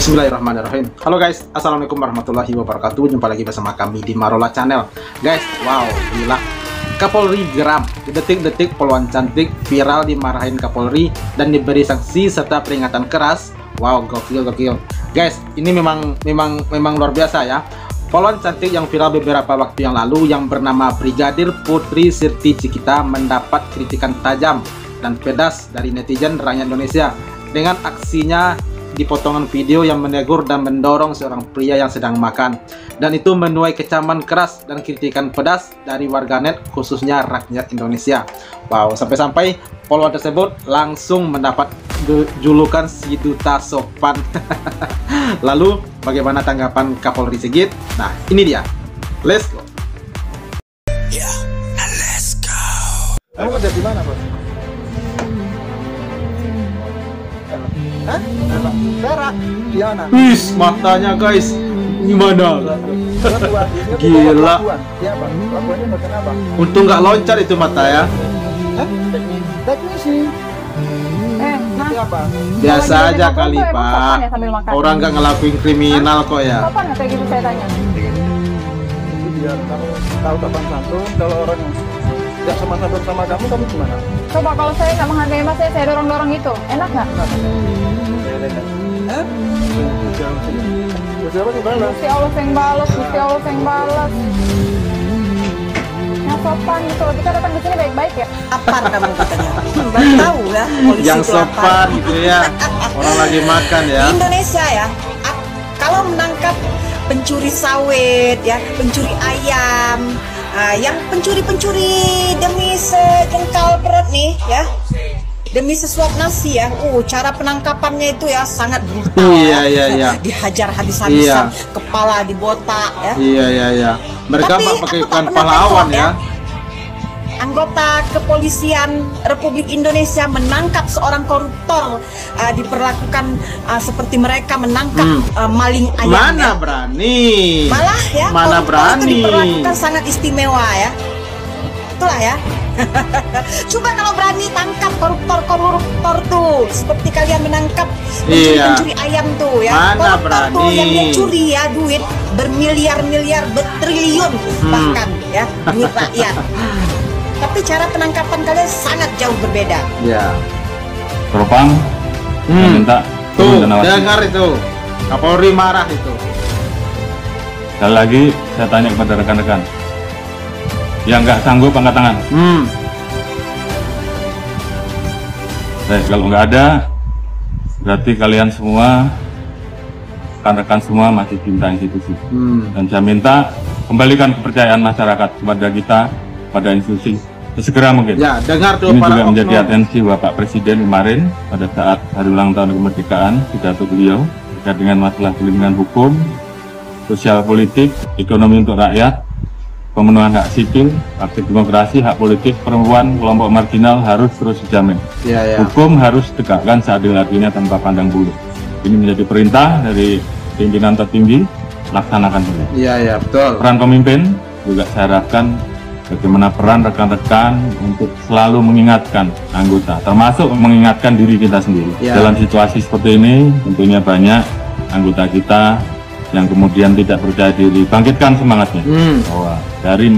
Bismillahirrahmanirrahim. Halo guys, assalamualaikum warahmatullahi wabarakatuh. Jumpa lagi bersama kami di Marola Channel. Guys, wow, gila. Kapolri geram, detik-detik poluan cantik viral dimarahin Kapolri dan diberi sanksi serta peringatan keras. Wow, gokil. Guys, ini memang luar biasa ya. Poluan cantik yang viral beberapa waktu yang lalu yang bernama Brigadir Putri Sirti Cikita mendapat kritikan tajam dan pedas dari netizen rakyat Indonesia dengan aksinya di potongan video yang menegur dan mendorong seorang pria yang sedang makan, dan itu menuai kecaman keras dan kritikan pedas dari warganet khususnya rakyat Indonesia. Wow, sampai-sampai poluan tersebut langsung mendapat julukan si duta sopan. Lalu bagaimana tanggapan Kapolri Sigit? Nah, ini dia. Let's go. Let's go. Kamu kerja di mana, Bos? Hah? Perak? Di mana? Wis, matanya guys. Gimana? Gila. Iya, Bang. Lakuannya bagian apa? Untung nggak loncat itu mata ya. Hah? Teknisi. Mas, Apa? Biasa kalau aja jadi kali, foto emang Pak. sopan ya sambil makan? Orang nggak ngelakuin kriminal kok ya. Sopan nggak kayak gitu saya tanya? Itu biar kamu tahu sopan santun. Kalau orang yang tidak sopan santun sama kamu gimana? Coba kalau saya nggak menghargai mas, saya dorong-dorong gitu, enak nggak? Hah? Siapa sih balas? Gusti Allah yang balas, Gusti Allah yang balas. Yang sopan gitu, kita datang di sini baik-baik ya. Apaan kamu katanya? Baru tahu ya polisi Yang itu sopan gitu ya. Orang lagi makan ya. Di Indonesia ya, kalau menangkap pencuri sawit ya, pencuri ayam, yang pencuri-pencuri demi sejengkal perut nih ya, demi sesuap nasi ya, cara penangkapannya itu ya sangat brutal. Iya. Dihajar habis-habisan, Iya. kepala dibotak ya. Iya. Mereka Tapi pakai aku tak ikan pernah pahlawan tengok ya. Anggota kepolisian Republik Indonesia menangkap seorang koruptor, diperlakukan seperti mereka menangkap maling ayam. Mana ya. berani? Malah ya, Mana koruptor berani? itu diperlakukan sangat istimewa ya. Itulah ya. Coba kalau berani tangkap koruptor tuh, seperti kalian menangkap pencuri ayam tuh ya. Mana Koruptor berani? tuh yang mencuri ya duit bermiliar-miliar, bertriliun bahkan ya, duit rakyat. Tapi cara penangkapan kalian sangat jauh berbeda. Ya. Propam, minta Tuh, turun dan awasi. dengar itu. Kapolri marah itu. Sekali lagi saya tanya kepada rekan-rekan yang nggak sanggup angkat tangan. Baik, kalau nggak ada, berarti kalian semua, rekan-rekan semua masih cinta institusi. Dan saya minta kembalikan kepercayaan masyarakat kepada kita, pada institusi sesegera mungkin. Ya, dengar tuh Ini para juga menjadi oknum. atensi Bapak Presiden kemarin pada saat hari ulang tahun kemerdekaan, pidato beliau terkait dengan masalah perlindungan hukum, sosial politik, ekonomi untuk rakyat, pemenuhan hak sipil, aktif demokrasi, hak politik perempuan, kelompok marginal harus terus dijamin. Ya. Hukum harus ditegakkan seadil-adilnya tanpa pandang bulu. Ini menjadi perintah dari pimpinan tertinggi, laksanakan saja. Iya, betul. Peran pemimpin juga saya harapkan bagaimana peran rekan-rekan untuk selalu mengingatkan anggota, termasuk mengingatkan diri kita sendiri. Ya. Dalam situasi seperti ini, tentunya banyak anggota kita yang kemudian tidak percaya diri. Bangkitkan semangatnya. Bahwa dari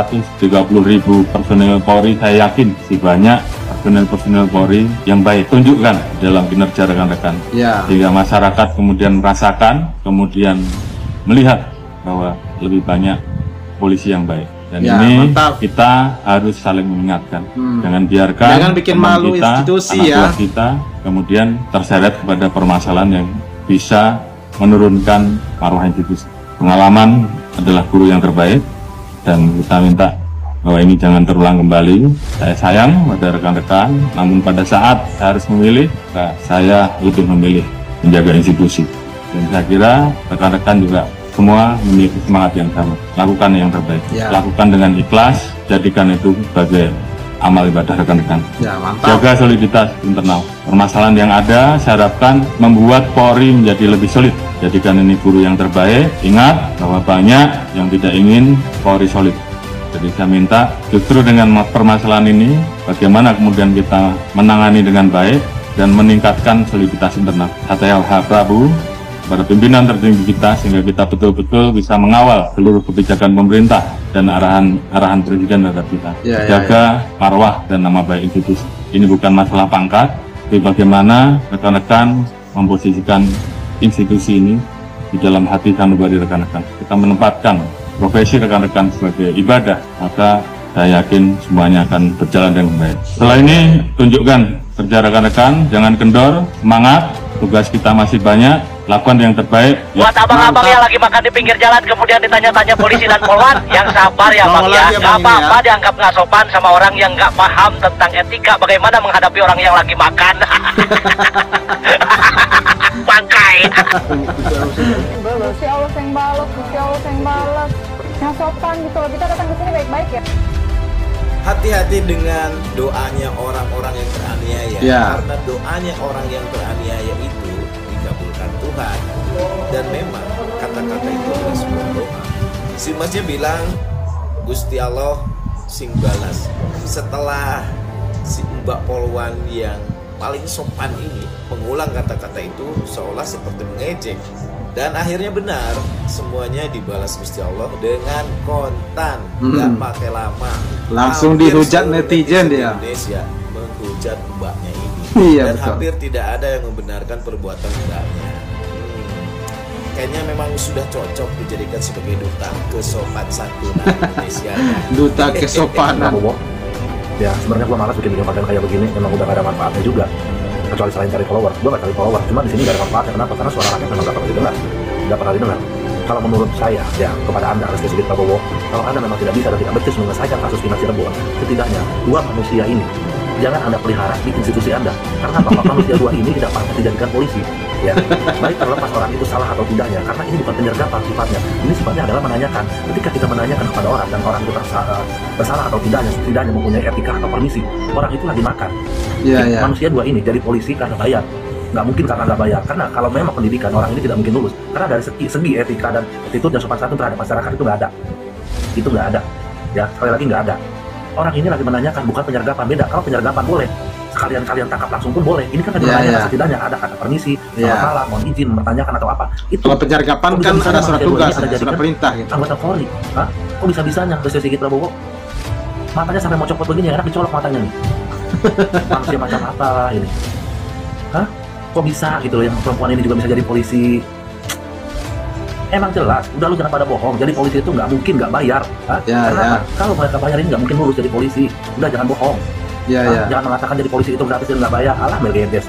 430.000 personel Polri, saya yakin si banyak personel Polri yang baik. Tunjukkan dalam kinerja rekan-rekan. Ya. Sehingga masyarakat kemudian merasakan, kemudian melihat bahwa lebih banyak polisi yang baik. Dan Ya, ini mantap. kita harus saling mengingatkan. Jangan biarkan Jangan bikin teman malu kita, institusi anak ya. buah kita kemudian terseret kepada permasalahan yang bisa menurunkan maruah institusi. Pengalaman adalah guru yang terbaik dan kita minta bahwa ini jangan terulang kembali. Saya sayang pada rekan-rekan, namun pada saat saya harus memilih, saya lebih memilih menjaga institusi. Dan saya kira rekan-rekan juga semua memiliki semangat yang sama. Lakukan yang terbaik. Ya. Lakukan dengan ikhlas, jadikan itu sebagai amal ibadah rekan-rekan. Ya, mantap. Jaga soliditas internal. Permasalahan yang ada, saya harapkan membuat Polri menjadi lebih solid. Jadikan ini guru yang terbaik. Ingat bahwa banyak yang tidak ingin Polri solid. Jadi saya minta justru dengan permasalahan ini, bagaimana kemudian kita menangani dengan baik dan meningkatkan soliditas internal. Satya Prabu, kepada pimpinan tertinggi kita sehingga kita betul-betul bisa mengawal seluruh kebijakan pemerintah dan arahan presiden terhadap kita. Jaga marwah dan nama baik institusi. Ini bukan masalah pangkat, tapi bagaimana rekan-rekan memposisikan institusi ini di dalam hati sanubari rekan-rekan. Kita menempatkan profesi rekan-rekan sebagai ibadah, maka saya yakin semuanya akan berjalan dengan baik. Setelah ini, tunjukkan kerja rekan-rekan, jangan kendor, semangat, tugas kita masih banyak, lakukan yang terbaik. Buat abang-abang yang lagi makan di pinggir jalan kemudian ditanya-tanya polisi dan polwan, yang sabar ya bang ya. Gak apa-apa dianggap nggak sopan sama orang yang nggak paham tentang etika bagaimana menghadapi orang yang lagi makan. Bangkai. Gusti Allah yang balas, Gusti Allah yang balas. Yang sopan gitu loh, kita datang ke sini baik-baik ya. Hati-hati dengan doanya orang-orang yang teraniaya, karena doanya orang yang teraniaya itu dikabulkan Tuhan. Dan memang kata-kata itu adalah sebuah doa. Si masnya bilang Gusti Allah sing balas. Setelah si Mbak Polwan yang paling sopan ini mengulang kata-kata itu seolah seperti mengejek. Dan akhirnya benar, semuanya dibalas Gusti Allah dengan kontan, nggak pakai lama. Langsung dihujat netizen dia. Indonesia menghujat mbaknya ini. Dan Betul. hampir tidak ada yang membenarkan perbuatan mbaknya. Kayaknya memang sudah cocok dijadikan sebagai duta kesopan santunan Indonesia. Duta kesopanan. Ya sebenarnya gue malas bikin video konten kayak begini, memang udah gak ada manfaatnya juga. Kecuali selain cari follower, gue gak cari follower. Cuma di sini gak ada manfaatnya. Kenapa? Karena suara rakyat memang gak pernah didengar. Gak pernah didengar. Kalau menurut saya, ya kepada Anda, Reski Sigit Prabowo, kalau Anda memang tidak bisa dan tidak becus menyelesaikan kasus Vina Cirebon, setidaknya dua manusia ini jangan Anda pelihara di institusi Anda. Karena bapak manusia dua ini tidak pantas dijadikan polisi. Ya, baik terlepas orang itu salah atau tidaknya, karena ini bukan penyergapan sifatnya. Ini sifatnya adalah menanyakan. Ketika kita menanyakan kepada orang dan orang itu bersalah atau tidaknya, setidaknya mempunyai etika atau permisi. Orang itu lagi makan. Manusia dua ini jadi polisi karena bayar. Nggak mungkin karena nggak bayar. Karena kalau memang pendidikan orang ini tidak mungkin lulus. Karena dari segi etika dan attitude dan sopan santun terhadap masyarakat itu nggak ada. Itu nggak ada. Ya, sekali lagi nggak ada. Orang ini lagi menanyakan, bukan penyergapan. Beda. Kalau penyergapan boleh, kalian tangkap langsung pun boleh. Ini kan lagi menanyakan setidaknya ada kata permisi, selamat malam, mohon izin, mempertanyakan atau apa. Itu. Kalau penyergapan kan ada surat tugas, surat perintah gitu. Anggota Polri, hah? Kok bisa-bisanya Reski Sigit Prabowo? Matanya sampai mau copot begini, enak dicolok matanya nih. Manusia macam apa ini? Hah? Kok bisa gitu loh yang perempuan ini juga bisa jadi polisi? Emang jelas, udah lu jangan pada bohong. Jadi polisi itu nggak mungkin nggak bayar. Karena kalau mereka bayar ini nggak mungkin lulus jadi polisi. Udah jangan bohong. Jangan mengatakan jadi polisi itu gratis dan nggak bayar. Alah Melgedes.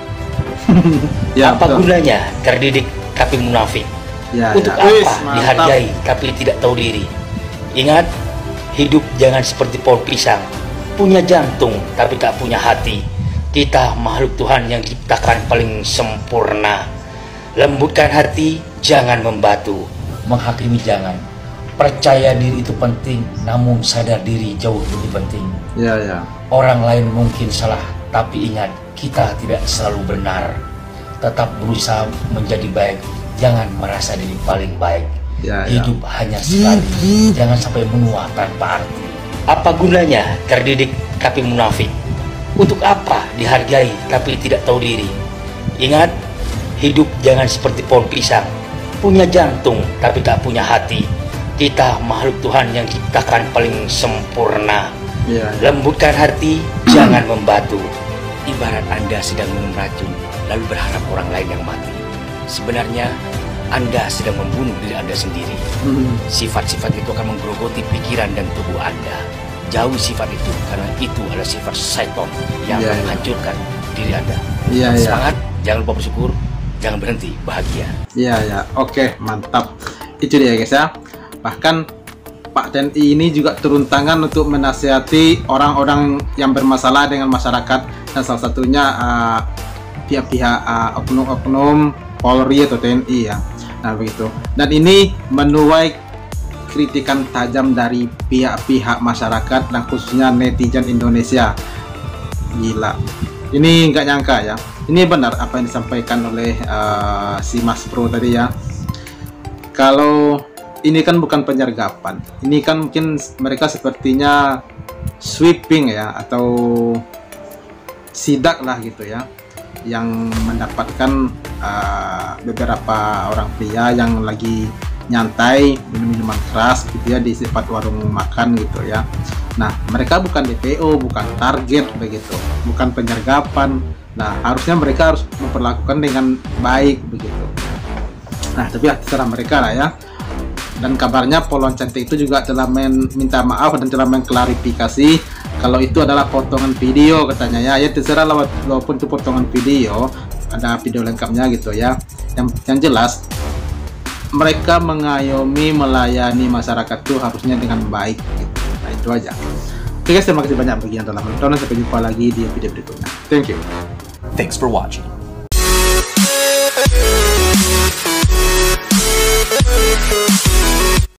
Apa gunanya terdidik tapi munafik? Untuk apa dihargai tapi tidak tahu diri? Ingat, hidup jangan seperti pohon pisang, punya jantung tapi tak punya hati. Kita makhluk Tuhan yang diciptakan paling sempurna. Lembutkan hati, jangan membatu. Menghakimi jangan. Percaya diri itu penting, namun sadar diri jauh lebih penting. Orang lain mungkin salah, tapi ingat, kita tidak selalu benar. Tetap berusaha menjadi baik, jangan merasa diri paling baik. Hidup hanya sekali, jangan sampai menua tanpa arti. Apa gunanya terdidik tapi munafik? Untuk apa dihargai tapi tidak tahu diri? Ingat, hidup jangan seperti pohon pisang, punya jantung tapi tak punya hati. Kita makhluk Tuhan yang diciptakan paling sempurna. Lembutkan hati, jangan membatu. Ibarat Anda sedang minum racun, lalu berharap orang lain yang mati. Sebenarnya Anda sedang membunuh diri Anda sendiri. Sifat-sifat itu akan menggerogoti pikiran dan tubuh Anda. Jauhi sifat itu, karena itu adalah sifat setan yang akan menghancurkan diri Anda. Semangat, jangan lupa bersyukur, jangan berhenti bahagia. Oke, mantap. Itu dia guys ya. Bahkan Pak TNI ini juga turun tangan untuk menasihati orang-orang yang bermasalah dengan masyarakat, dan salah satunya pihak-pihak oknum-oknum Polri atau TNI ya. Nah begitu. Dan ini menuai kritikan tajam dari pihak-pihak masyarakat dan khususnya netizen Indonesia. Gila. Ini nggak nyangka ya. Ini benar apa yang disampaikan oleh si Mas Bro tadi ya. Kalau ini kan bukan penyergapan, ini kan mungkin mereka sepertinya sweeping ya, atau sidak lah gitu ya. yang mendapatkan beberapa orang pria yang lagi nyantai minum minuman keras gitu ya di tempat warung makan gitu ya. Nah, mereka bukan DPO, bukan target begitu, bukan penyergapan. Nah, harusnya mereka harus memperlakukan dengan baik begitu. Nah, tapi terserah mereka lah ya. Dan kabarnya Poluan Cantik itu juga telah minta maaf dan telah mengklarifikasi kalau itu adalah potongan video katanya ya. Ya terserah lah, walaupun itu potongan video, ada video lengkapnya gitu ya. Yang jelas mereka mengayomi, melayani masyarakat itu harusnya dengan baik gitu. Nah, itu aja. Oke guys, terima kasih banyak bagi yang telah menonton, dan sampai jumpa lagi di video berikutnya. Thank you. Thanks for watching.